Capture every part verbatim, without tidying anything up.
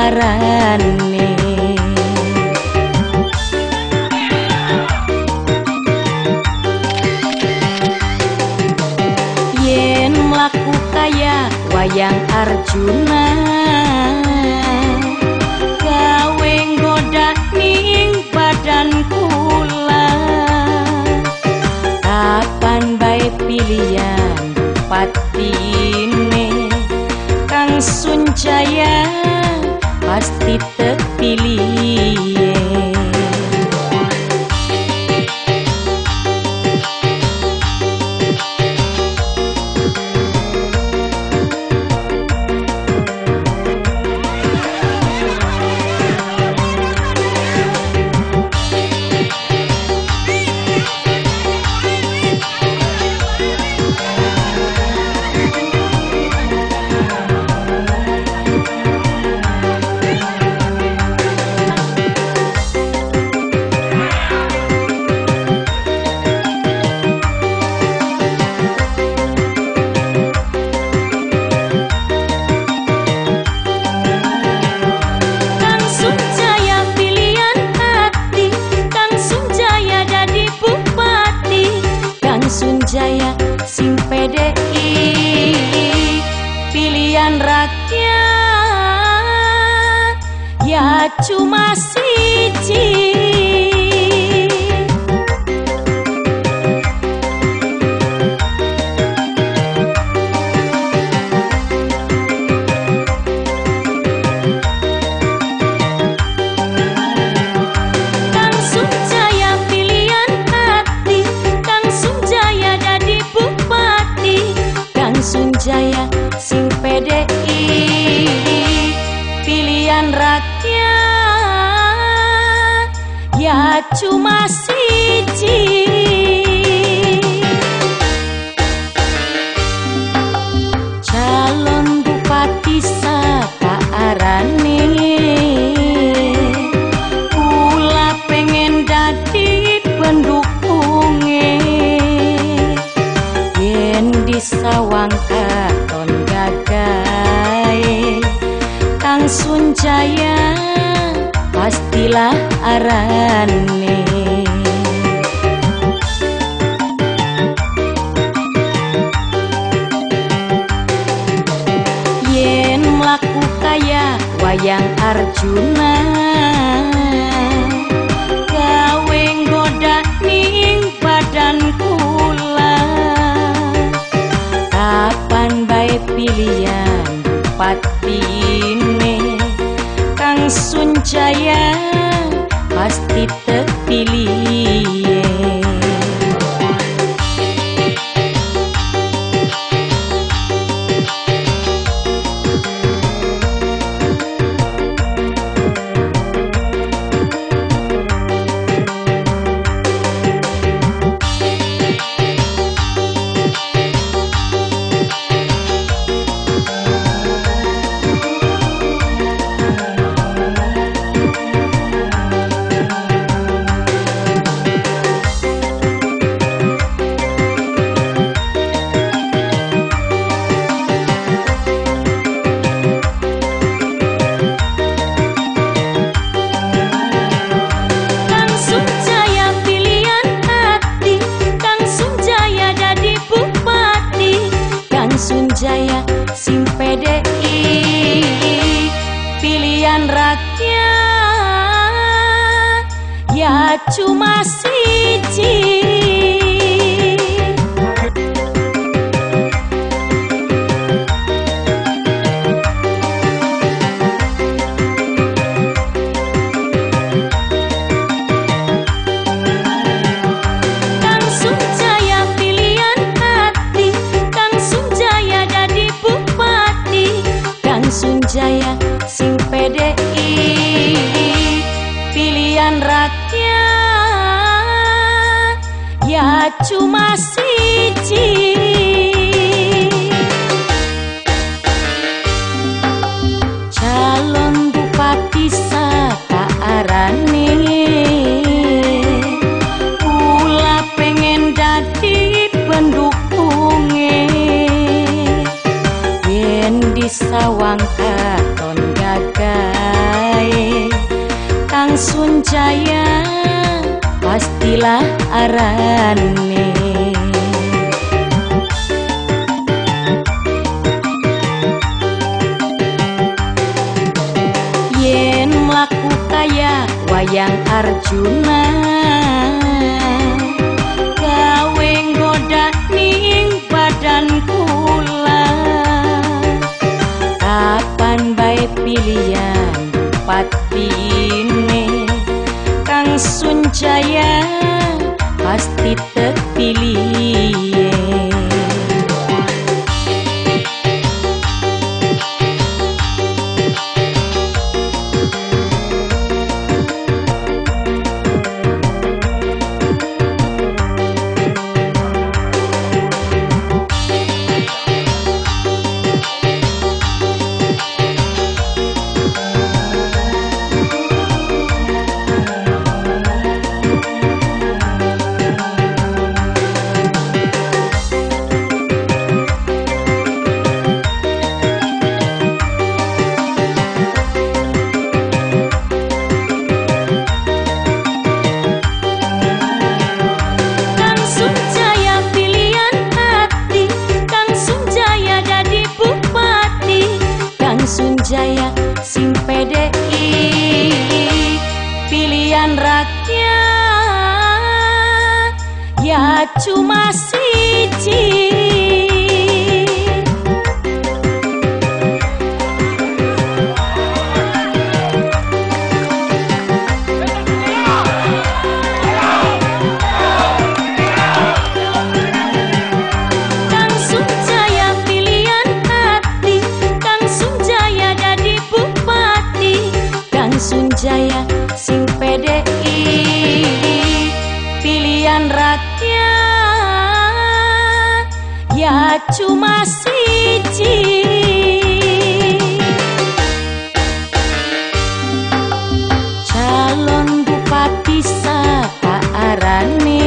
arane. Yen mlaku kaya wayang Arjuna, gawe nggoda ning badan kula. Kapan bae pilihan patine Kang Sunjaya pasti terpilih. Sunjaya sing P D I pilihan rakyat ya cuma siji. Sunjaya sing P D I pilihan rakyat ya cuma siji. Calon bupati saka arane kula pengen dadi pendukungnya. Yen disawang katon gagae Kang Sunjaya pastilah arane. Yen mlaku kaya wayang Arjuna, gawe nggoda ning badan kula. Kapan bae pilihan patine Kang Sunjaya pasti terpilih. Sunjaya sing P D I pilihan rakyat ya cuma siji. Sunjaya sing P D I pilihan rakyat ya cuma siji. Calon bupati saka arane kula pengen dadi pendukungnya. Yen disawang katon gagah Kang Sunjaya pastilah arane. Yen mlaku kaya wayang Arjuna, gawe nggoda ning badan kula. Kapan bae pilihan patine Kang Sunjaya pasti terpilih. Sunjaya sing P D I pilihan rakyat ya cuma siji. Sunjaya sing P D I pilihan rakyat ya cuma siji. Calon bupati saka arane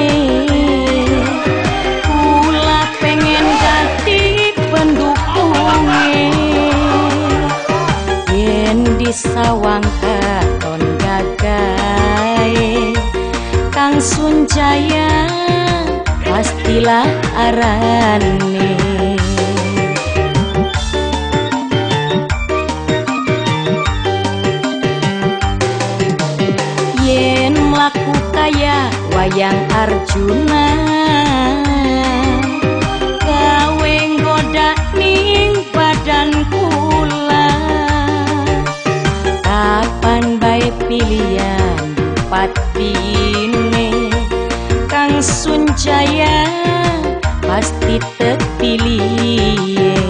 kula pengen dadi pendukungnya. Yen disawang katon gagae Kang Sunjaya pastilah arane. Yen mlaku kaya wayang Arjuna, gawe nggoda ning badan kula. Kapan bae pilihan patine Kang Sunjaya pasti terpilih.